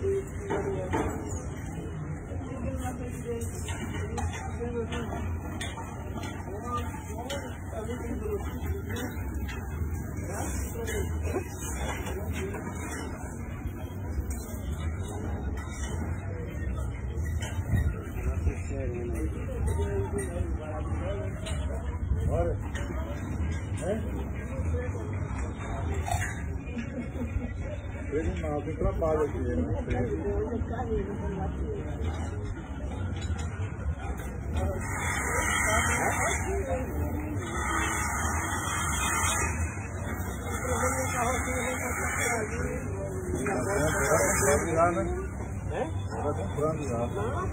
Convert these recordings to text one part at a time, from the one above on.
Bora. É? Ele não tem trabalho aqui, ele não tem. Já, né? É? Vai comprando já.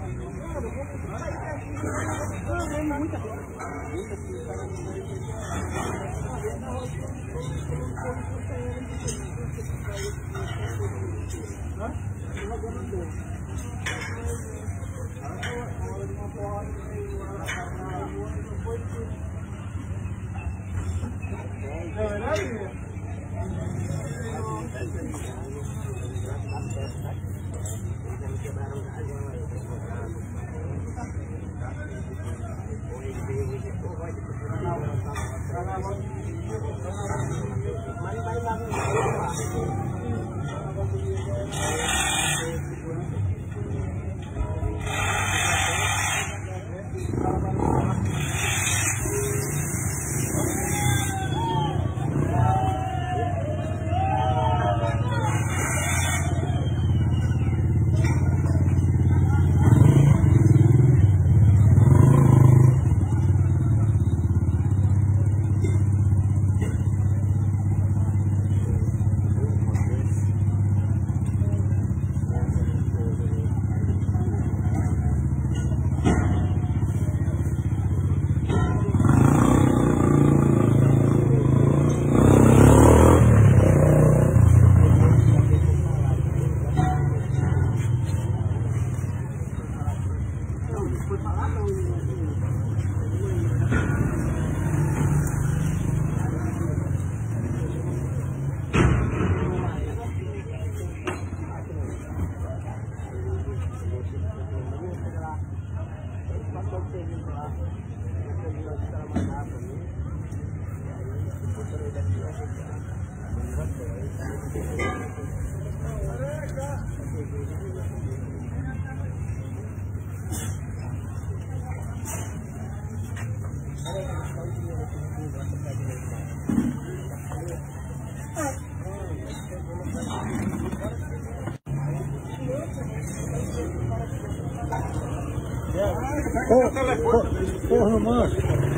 Porra, mano.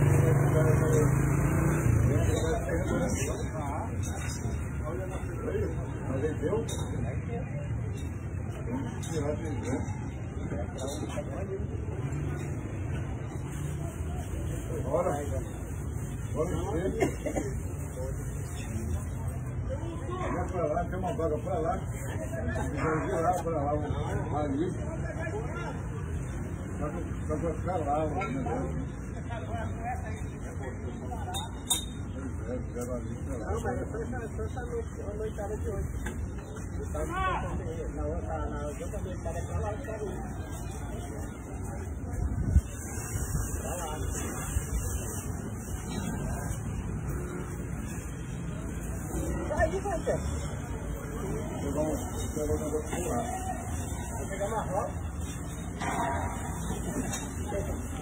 Bora. Bora vai pra lá, tem uma vaga pra lá. Vai pra lá, ali. Só pra ficar lá, o negócio. Não, mas é só a noitada de hoje. Na outra noitada é pra lá, pra lá. Aí, Walter. Vou pegar um negócio lá. Vou pegar uma roda.